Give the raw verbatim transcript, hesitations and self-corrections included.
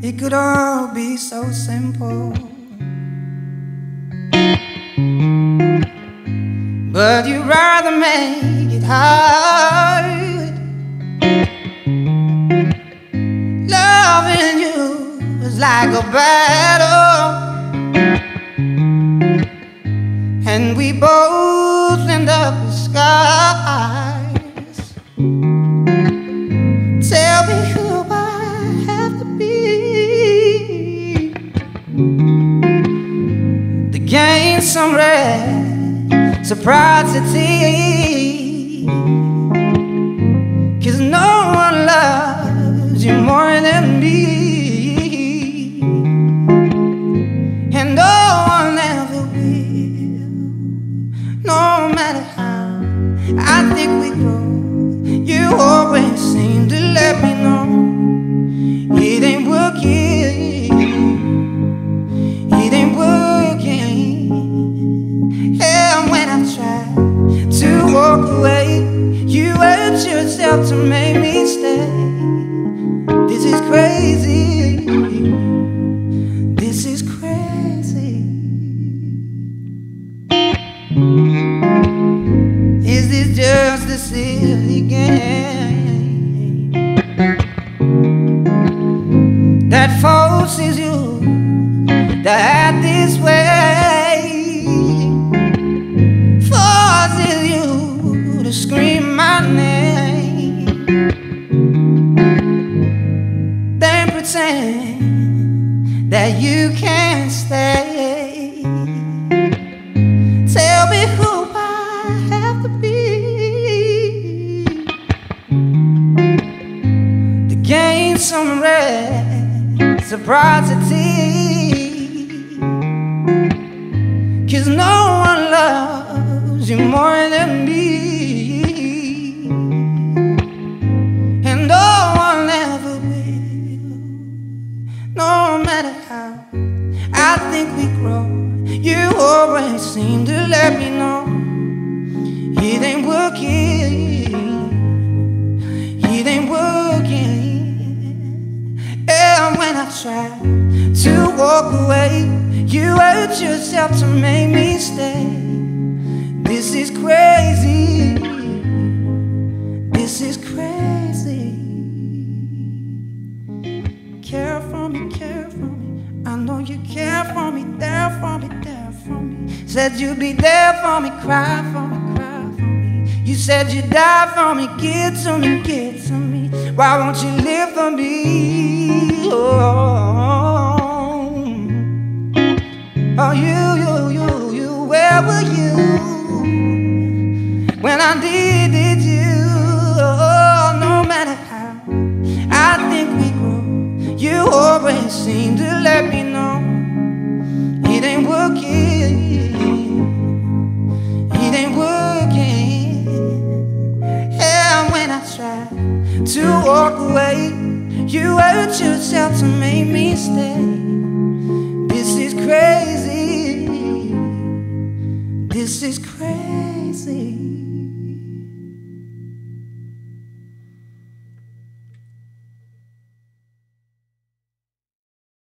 It could all be so simple, but you'd rather make it hard. Loving you is like a battle, and we both end up with scars. Tell me who I have to be to gain some reciprocity, 'cause no one loves you more than me, and no one ever will. No matter how I think we grow, you always seem to let me know it ain't working, it ain't working. And when I try to walk away, you hurt yourself to make me stay. This is crazy, this is crazy. Is this just a silly game that forces you to act this way, forces you to scream my name, then pretend that you can't stay? Tell me who I have to be to gain some reciprocity, 'cause no one loves you more than me, and no one ever will. No matter how I think we grow, you always seem to let me know it ain't working, it ain't working. And when I try to walk away, you hurt yourself to make me stay. This is crazy, this is crazy. Care for me, care for me, I know you care for me, there for me, there for me. Said you'd be there for me, cry for me, cry for me. You said you'd die for me, give to me, give to me. Why won't you live for me? Oh, oh you, you, you, you, where were you when I needed you? Oh, no matter how I think we grow, you always seem to let me know it ain't working, it ain't working. And when I try to walk away, you hurt yourself to make me stay.